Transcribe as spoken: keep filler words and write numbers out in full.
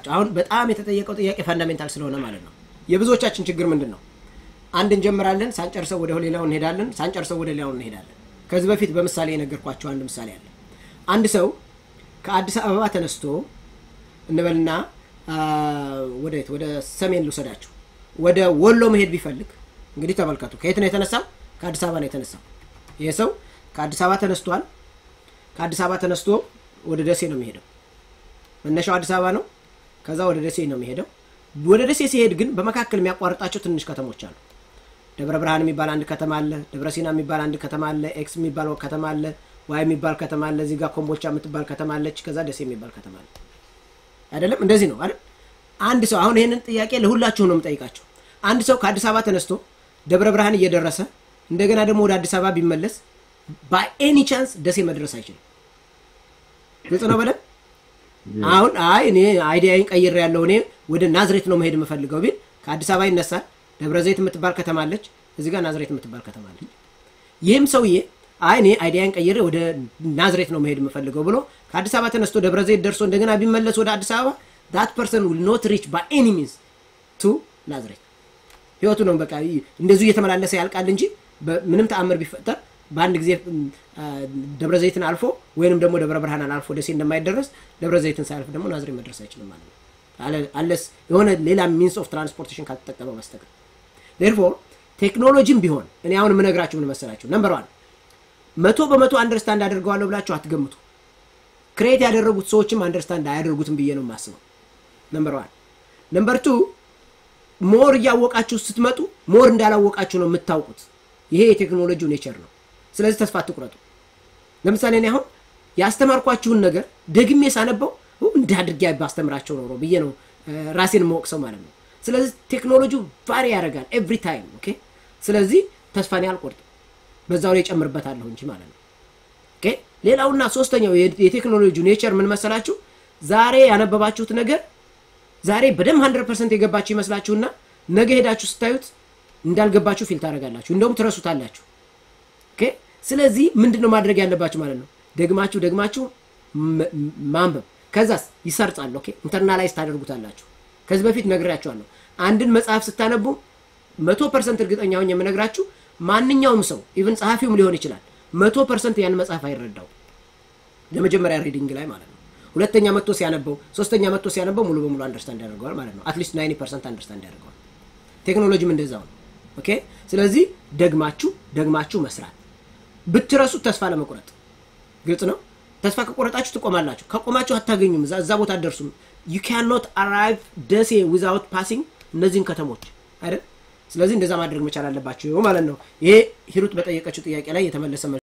አሁን በጣም የተጠየቀው ጥያቄ ፋንዳሜንታል ስለሆነ ማለት ነው የብዙዎቻችን ችግር ምንድነው አንድ እንጀምራለን ሳንጨርሰው ወደ ሌላው እንሄዳለን ሳንጨርሰው ወደ ሌላው እንሄዳለን ከዚህ በፊት በመሳሌ የነገርኳችሁ አንድ ምሳሌ አለ አንድ ሰው ከአዲስ አበባ ተነስቶ እንበልና ወደ ወደ ሰሜን ልውሰዳችሁ ወደ ወሎ መሄድ ቢፈልግ እንግዲህ ተመልከቱ ከየት ነው የተነሳው ከአዲስ አበባ ነው የተነሳው ይሄ ሰው ከአዲስ አበባ ተነስቷል ከአዲስ አበባ ተነስቶ ወደ ደሴ ነው የሚሄደው መነሻው አዲስ አበባ ነው ከዛ ወደ ደሴ ነው የሚሄደው ወደ ደሴ ሲሄድ ግን በመካከል የሚያቋርጣቸው ትንሽ ከተሞች አሉ ደብረ ብርሃን የሚባል አንድ ከተማ አለ ደብረ ሲና የሚባል አንድ ከተማ አለ ኤክስ የሚባል ከተማ አለ ዋይ የሚባል ከተማ አለ እዚህ ጋር ኮምቦልቻ የምትባል ከተማ አለች ከዛ ደሴ የሚባል ከተማ አለ አይደለም እንደዚህ ነው አይደል አንድ ሰው አሁን ይሄንን ጥያቄ ለሁላችሁ ነው የምጠይቃችሁ አንድ ሰው ከአዲስ አበባ ተነስቶ ደብረ ብርሃን እየደረሰ እንደገና ደግሞ ወደ አዲስ አበባ ቢመለስ by any chance ደሴ መድረስ አይችልም ግልጽ ነው በለ አሁን አይ እኔ አይዲያዬን ቀይሬ ያለው እኔ ወደ ናዝሬት ነው መሄድ የምፈልገው ቢል ከአዲስ አበባ ይነሳል ደብረ ዘይት የምትባል ከተማ አለች እዚህ ጋር ናዝሬት የምትባል ከተማ አለች ይሄም ሰውዬ አይ እኔ አይዲያዬን ቀይሬ ወደ ናዝሬት ነው መሄድ የምፈልገው ብሎ ከአዲስ አበባ ተነስቶ ደብረ ዘይት ደርሶ እንደገና ቢመለስ ወደ አዲስ አበባ that person will not reach by any means to ናዝሬት ህይወቱ ነው በቃ እንደዚህ እየተመላለሰ ያልቃል እንጂ ምንም ተአምር ቢፈጠር በአንድ ጊዜ ደብረ ዘይትን አልፎ ወይንም ደግሞ ደብረ ብርሃንን አልፎ ደሴ እንደማይደርስ ደብረ ዘይትን ሳይልፍ ደግሞ ናዝሬት መድረስ አይችልም ማለት ነው አለስ የሆነ ሌላ means of transportation ካልተጠቀመ በስተቀር therefore ቴክኖሎጂም ቢሆን እኔ አሁን ምን ነግራችሁ ምን መሰላችሁ ነምበር one መቶ በመቶ አንደርስታንድ አድርገዋለሁ ብላችሁ አትገምቱ ክሬት ያደረጉት ሰዎችም አንደርስታንድ አያደርጉትም ብዬ ነው ማስበው ነምበር one ነምበር two ሞር ያወቃችሁ ስትመጡ ሞር እንዳላወቃችሁ ነው የምታውቁት ይሄ የቴክኖሎጂው ኔቸር ነው ስለዚህ ተስፋ አትቁረጡ ለምሳሌ እኔ አሁን ያስተማርኳችሁን ነገር ደግሜ ሳነበው እንዳድርግ ያባስተምራቸው ነው ብዬ ነው ራሴን መወቅሰው ማለት ነው ስለዚህ ቴክኖሎጂው ቫሪ ያደርጋል ኤቭሪ ታይም ኦኬ ስለዚህ ተስፋን ያልቆርጥ በዛው ላይ ጨምርበታለሁ እንጂ ማለት ነው ኦኬ ሌላውና ሶስተኛው የቴክኖሎጂው ኔቸር ምን መሰላችሁ ዛሬ ያነበባችሁት ነገር ዛሬ በደም one hundred percent የገባችሁ ይመስላችሁና ነገ ሄዳችሁ ስታዩት እንዳልገባችሁ ፊል ታረጋላችሁ እንደውም ትረሱታላችሁ ኦኬ ስለዚህ ምንድነው ማድረግ ያለባችሁ ማለት ነው ደግማችሁ ደግማችሁ ማንበብ ከዛስ ይሰርጻል ኦኬ ኢንተርናላይዝ ታደርጉታላችሁ ከዚህ በፊት ነግራችኋለሁ አንድን መጽሐፍ ስታነቡ one hundred percent እርግጠኛ ሆኜ የምነግራችሁ ማንኛውም ሰው ኢቭን ጸሐፊውም ሊሆን ይችላል one hundred percent ያን መጽሐፍ አይረዳው ለመጀመሪያ ሪዲንግ ላይ ማለት ነው ሁለተኛ መጥቶ ሲያነበው ሶስተኛ መጥቶ ሲያነበው ሙሉ በሙሉ አንደርስታንድ ያደርጋል ማለት ነው አትሊስት ninety percent አንደርስታንድ ያደርጋል ቴክኖሎጂም እንደዛው ነው ኦኬ ስለዚህ ደግማችሁ ደግማችሁ መስራት ብትረሱ ተስፋ ለመቁረጥ ግልጽ ነው ተስፋ ከቆረጣችሁ ትቆማላችሁ ከቆማችሁ አታገኙም እዛ ቦታ አደርሱም you cannot arrive ደሴ without passing እነዚህን ከተሞች አይደል ስለዚህ እንደዛ ማድረግ መቻል አለባችሁ ማለት ነው ይሄ ሂሩት በጠየቀችው ጥያቄ ላይ የተመለሰ